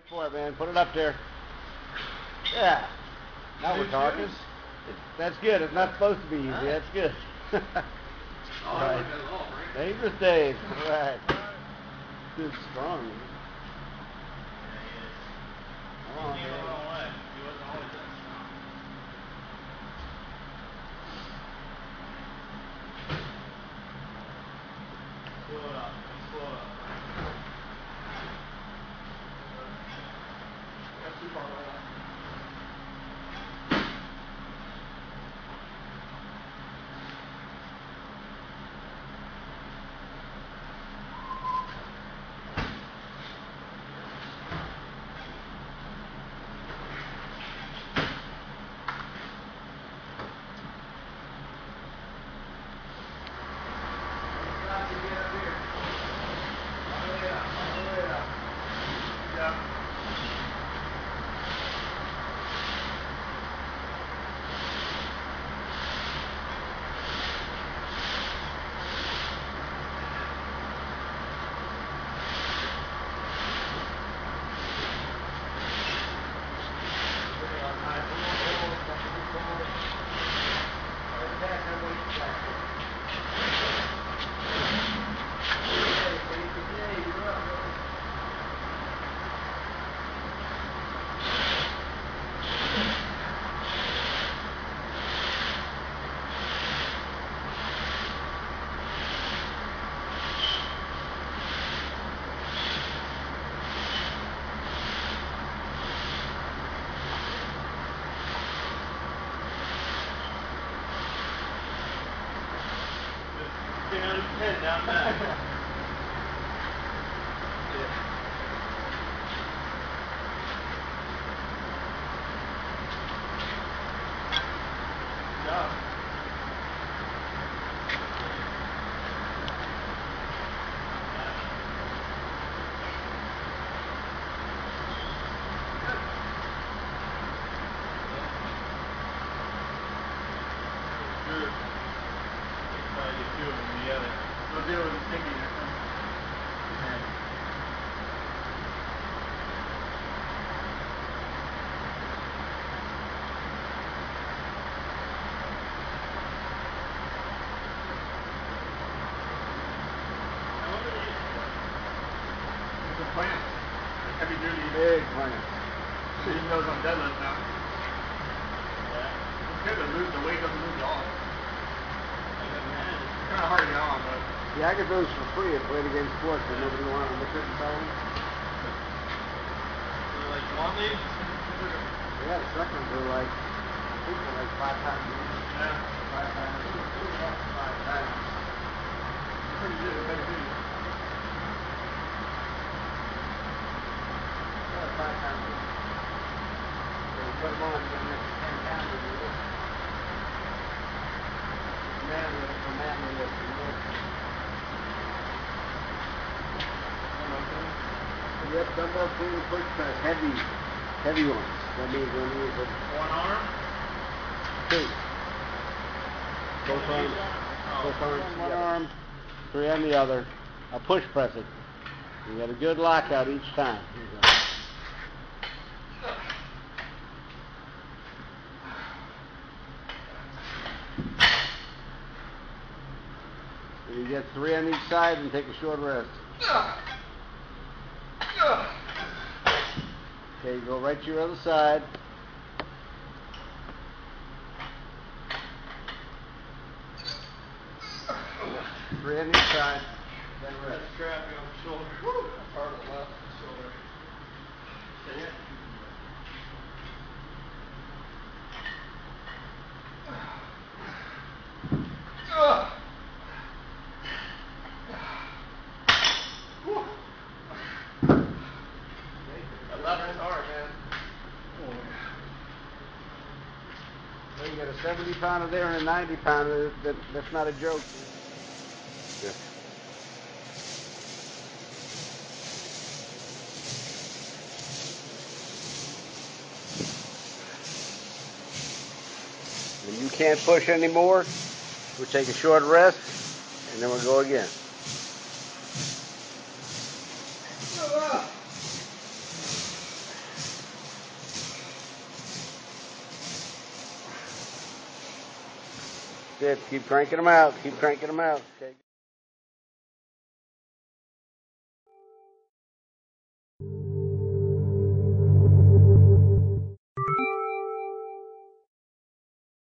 for it, man. Put it up there. Yeah. Now we're talking. That's good. It's not supposed to be easy. That's good. All right. Dangerous Dave. All right. Good, strong. Come on, man. He wasn't always that strong. Slow it up. Slow it up. That's too far away. Down back. Heavy duty. Big plant. He knows on deadlift now. Yeah. It's good to lose, the weight doesn't lose at all. It's kind of hard to get on, but. Yeah, I get those for free at Weight Against Sports, but nobody wanted them. They couldn't sell them. They're like long leads? Yeah, the second ones are like, I think they're like 5 times each. Yeah. 5 times. 5 times. Pretty good, heavy duty. 5 times each. So you put them on, you get an extra 10 pounds of it. Manly lift. Yep, dumbbell clean push press, heavy ones. That means when you use one arm? 2. Both arms. Both arms. One arm, 3 on the other. I'll push press it. You got a good lockout each time. Here you go. You get 3 on each side and take a short rest. Okay, you go right to your other side. 3 on each side. Then rest. That's crappy on the shoulder. Woo! That's hard on the left shoulder. Yeah. That left is hard, man. Well, you got a 70-pounder there and a 90-pounder. That's not a joke. Yeah. When you can't push anymore, we'll take a short rest, and then we'll go again. That's it. Keep cranking them out. Keep cranking them out. Okay.